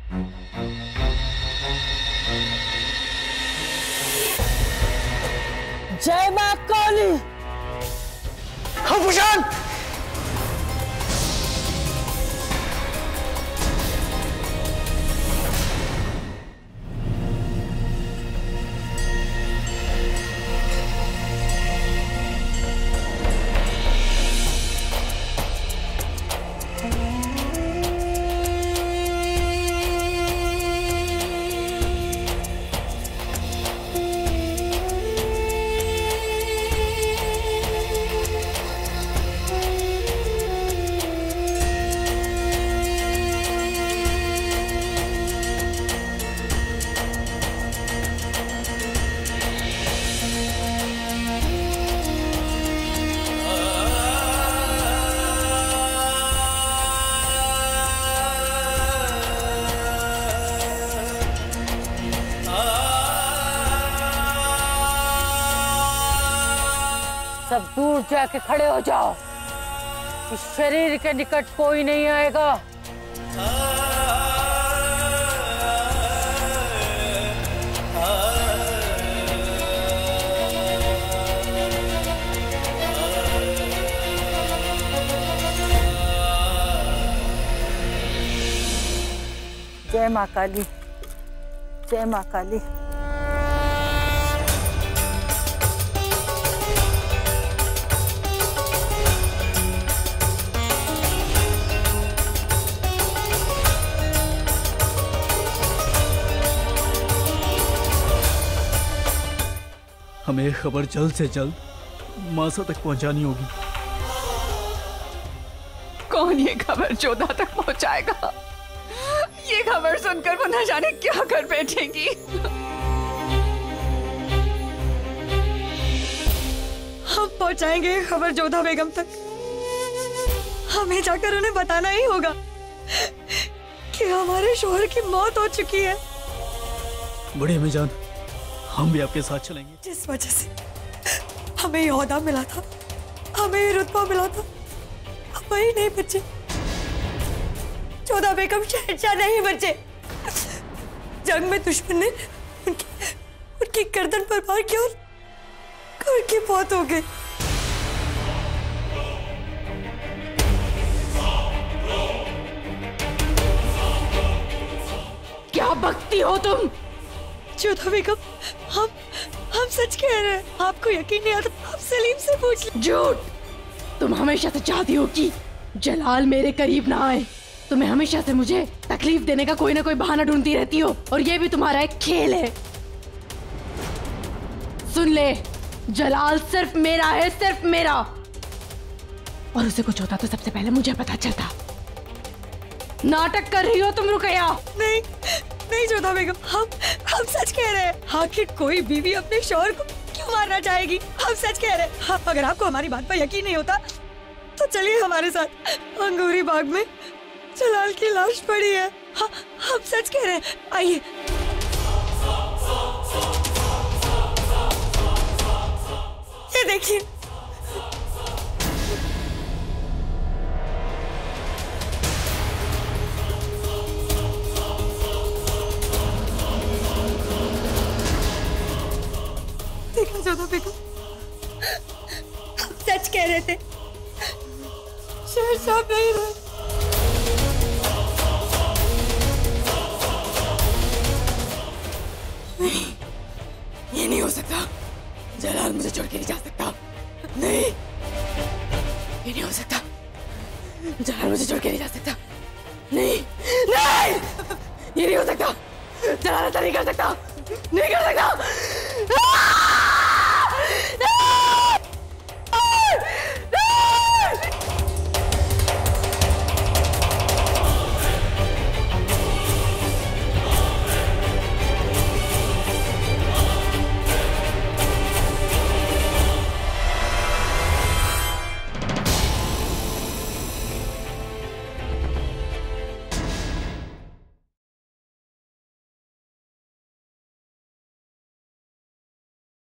जय मां काली। भूषण, सब दूर जाके खड़े हो जाओ। इस शरीर के निकट कोई नहीं आएगा। जय मां काली, जय मां काली। हमें खबर जल्द से जल्द मासा तक पहुंचानी होगी। कौन ये खबर जोधा तक पहुंचाएगा? ये खबर सुनकर वो न जाने क्या कर बैठेगी। हम पहुंचाएंगे खबर जोधा बेगम तक। हमें जाकर उन्हें बताना ही होगा कि हमारे शौहर की मौत हो चुकी है। बड़ी अम्मी जान, हम भी आपके साथ चलेंगे। जिस वजह से हमें ये ओहदा मिला था, हमें ये रुतबा मिला था, हम वही नहीं बचे। जोधा बेगम शहंशाह नहीं बचे। जंग में दुश्मन ने उनकी गर्दन पर वार किया और उनकी मौत हो गई। क्या बकती हो तुम? जोधा बेगम, हम सच कह रहे हैं। आपको यकीन नहीं आता? आप सलीम से पूछ लो। झूठ! तुम हमेशा से चाहती हो कि जलाल मेरे करीब ना आए। तुम्हें हमेशा से मुझे तकलीफ देने का कोई ना कोई बहाना ढूंढती रहती हो, और ये भी तुम्हारा एक खेल है। सुन ले, जलाल सिर्फ मेरा है, सिर्फ मेरा। और उसे कुछ होता तो सबसे पहले मुझे पता चलता। नाटक कर रही हो तुम रुकैया? नहीं नहीं जोधा बेगम, हम सच कह रहे हैं। आखिर कोई बीवी अपने शौहर को क्यों मारना चाहेगी? हम सच कह रहे हैं। अगर आपको हमारी बात पर यकीन नहीं होता तो चलिए हमारे साथ। अंगूरी बाग में जलाल की लाश पड़ी है। हम सच कह रहे हैं, आइए। ये देखिए। देखा जोधा बेगम, हम सच कह रहे थे। शहंशाह नहीं रहे। नहीं, ये नहीं हो सकता। जलाल मुझे छोड़ के नहीं जा सकता। नहीं, ये नहीं हो सकता। जलाल मुझे छोड़ के नहीं जा सकता। नहीं नहीं, ये नहीं हो सकता। जलाल ऐसा नहीं कर सकता, नहीं कर सकता।